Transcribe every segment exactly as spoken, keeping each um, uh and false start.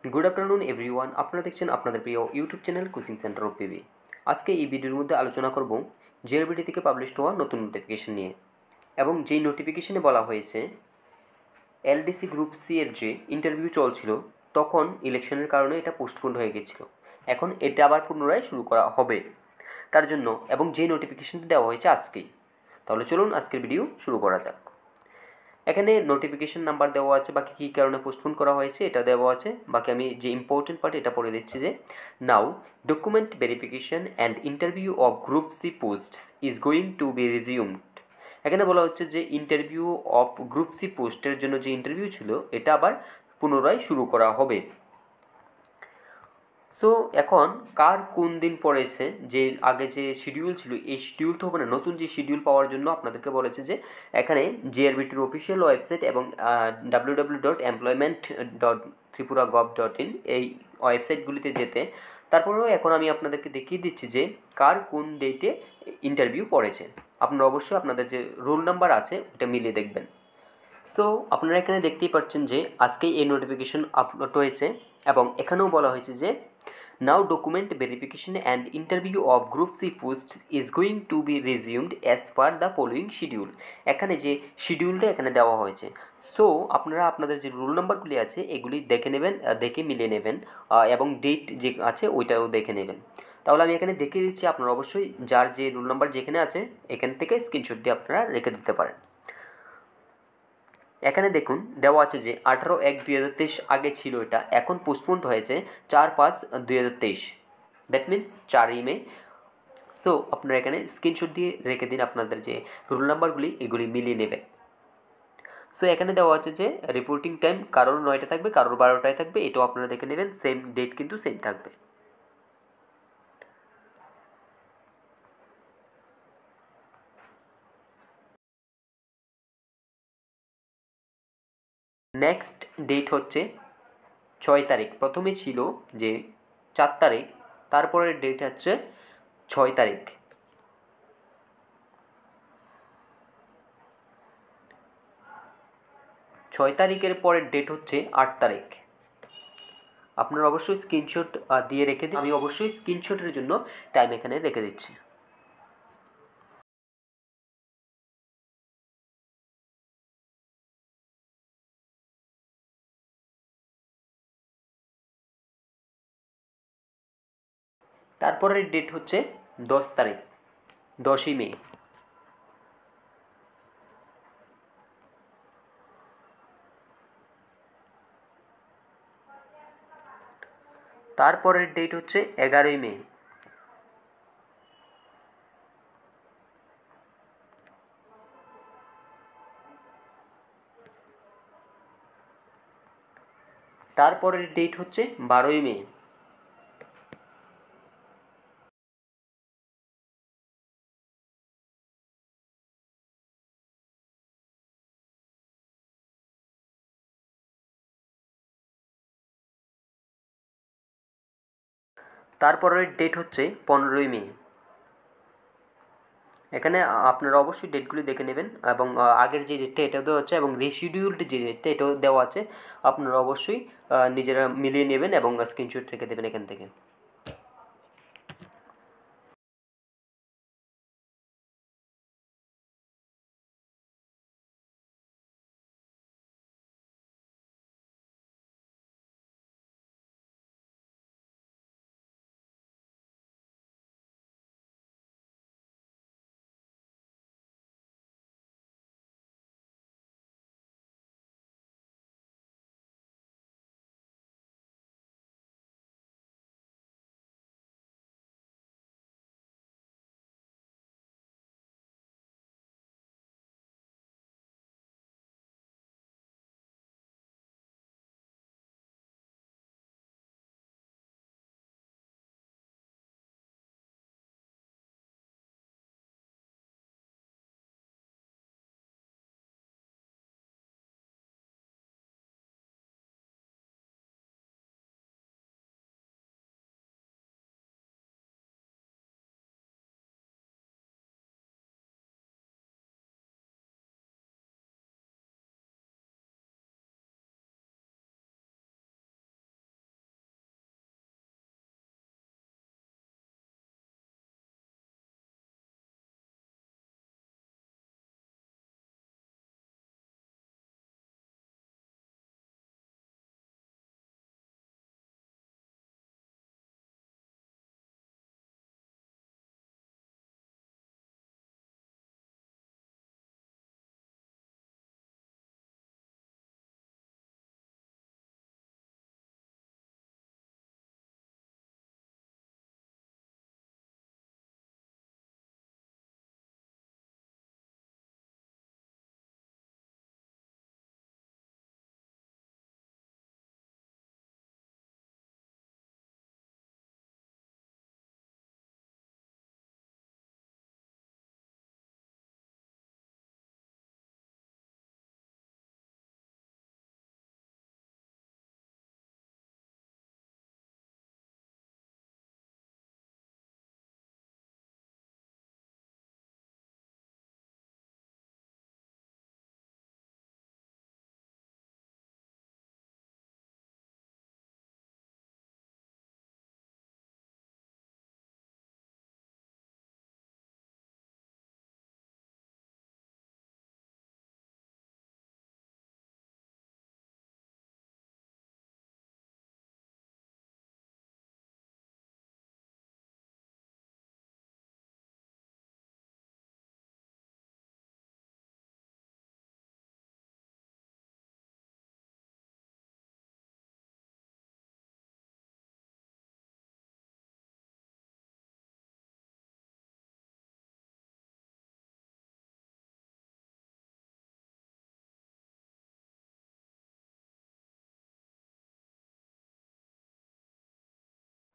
Good afternoon everyone. আপনারা দেখছেন আপনাদের প্রিয় YouTube channel coaching centre of PB. আজকে এই ভিডিওর মধ্যে আলোচনা করব জেআরবিটি থেকে পাবলিশ হওয়া নতুন নোটিফিকেশন নিয়ে, এবং যেই নোটিফিকেশনে বলা হয়েছে এলডিসি গ্রুপ সি এর যে ইন্টারভিউ চলছিল তখন ইলেকশনের কারণে এটা পোস্টপোন্ড হয়ে গেছিল। এখন এটা আবার পুনরায় শুরু করা হবে তার জন্য, এবং যেই নোটিফিকেশনটি দেওয়া হয়েছে আজকেই। তাহলে চলুন আজকের ভিডিও শুরু করা যাক। এখানে নোটিফিকেশন নাম্বার দেওয়া আছে, বাকি কী কারণে পোস্টপোন করা হয়েছে এটা দেওয়া আছে। বাকি আমি যে ইম্পর্টেন্ট পার্ট এটা পড়ে দিচ্ছি যে now document verification and interview of group C posts is going to be resumed. এখানে বলা হচ্ছে যে ইন্টারভিউ অফ গ্রুপ সি পোস্টের জন্য যে ইন্টারভিউ ছিল এটা আবার পুনরায় শুরু করা হবে। সো এখন কার কোন দিন পড়েছে, যে আগে যে শিডিউল ছিল এই শিডিউল তো হবে না, নতুন যে শিডিউল পাওয়ার জন্য আপনাদেরকে বলেছে যে এখানে জিআরবিটির অফিসিয়াল ওয়েবসাইট এবং W W dot employment dot Tripura gov dot in এই ওয়েবসাইটগুলিতে যেতে। তারপরেও এখন আমি আপনাদেরকে দেখিয়ে দিচ্ছি যে কার কোন ডেটে ইন্টারভিউ পড়েছে। আপনারা অবশ্যই আপনাদের যে রোল নাম্বার আছে ওটা মিলিয়ে দেখবেন। সো আপনারা এখানে দেখতেই পাচ্ছেন যে আজকেই এই নোটিফিকেশন আপলোড হয়েছে, এবং এখানেও বলা হয়েছে যে now document verification and interview of group C post is going to be resumed as per the following schedule. এখানে যে শিডিউলটা এখানে দেওয়া হয়েছে, সো আপনারা আপনাদের যে রোল নাম্বারগুলি আছে এগুলি দেখে নেবেন, দেখে মিলিয়ে নেবেন, এবং ডেট যে আছে ওইটাও দেখে নেবেন। তাহলে আমি এখানে দেখিয়ে দিচ্ছি, আপনারা অবশ্যই যার যে রোল নাম্বার যেখানে আছে এখান থেকে স্ক্রিনশট দিয়ে আপনারা রেখে দিতে পারেন। এখানে দেখুন দেওয়া আছে যে আঠারো এক দুই হাজার তেইশ আগে ছিল, এটা এখন পোস্টপোন্ড হয়েছে চার পাঁচ দুই হাজার তেইশ, দ্যাট মিন্স চারই মে। সো আপনারা এখানে স্ক্রিনশট দিয়ে রেখে দিন আপনাদের যে রোল নাম্বারগুলি এগুলি মিলিয়ে নেবেন। সো এখানে দেওয়া আছে যে রিপোর্টিং টাইম কারোর নয়টা থাকবে, কারোর বারোটায় থাকবে, এটাও আপনারা দেখে নেবেন, সেম ডেট কিন্তু সেম থাকবে। নেক্সট ডেট হচ্ছে ছয় তারিখ। প্রথমে ছিল যে চার তারিখ, তারপরের ডেট হচ্ছে ছয় তারিখ। ছয় তারিখের পরের ডেট হচ্ছে আট তারিখ। আপনারা অবশ্যই স্ক্রিনশট দিয়ে রেখে দিন, আমি অবশ্যই স্ক্রিনশটের জন্য টাইম এখানে রেখে দিচ্ছি। তারপরের ডেট হচ্ছে দশ তারিখ, দশই মে। তারপরের ডেট হচ্ছে এগারোই মে। তারপরের ডেট হচ্ছে বারোই মে। তারপরের ডেট হচ্ছে পনেরোই মে। এখানে আপনারা অবশ্যই ডেটগুলি দেখে নেবেন, এবং আগের যে ডেটটা এটাও দেওয়া আছে, এবং রিশিডিউলড যে ডেটটা এটাও দেওয়া আছে। আপনারা অবশ্যই নিজেরা মিলিয়ে নেবেন এবং স্ক্রিনশট রেখে দেবেন এখান থেকে।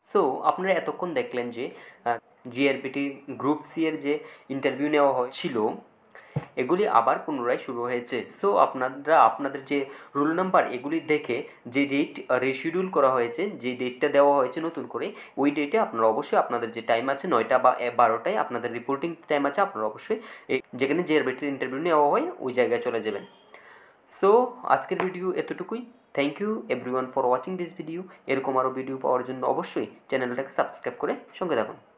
সো আপনারা এতক্ষণ দেখলেন যে জিআরপিটি গ্রুপ সি এর যে ইন্টারভিউ নেওয়া হয়েছিল এগুলি আবার পুনরায় শুরু হয়েছে। সো আপনারা আপনাদের যে রোল নাম্বার এগুলি দেখে যে ডেট রিশিডিউল করা হয়েছে, যে ডেটটা দেওয়া হয়েছে নতুন করে, ওই ডেটে আপনারা অবশ্যই আপনাদের যে টাইম আছে নয়টা বা বারোটায় আপনাদের রিপোর্টিং টাইম আছে, আপনারা অবশ্যই যেখানে জিআরপিটির ইন্টারভিউ নেওয়া হয় ওই জায়গায় চলে যাবেন। সো আজকের ভিডিও এতটুকুই। Thank you everyone for watching this video. এরকম আরও ভিডিও পাওয়ার জন্য অবশ্যই চ্যানেলটাকে সাবস্ক্রাইব করে সঙ্গে থাকুন।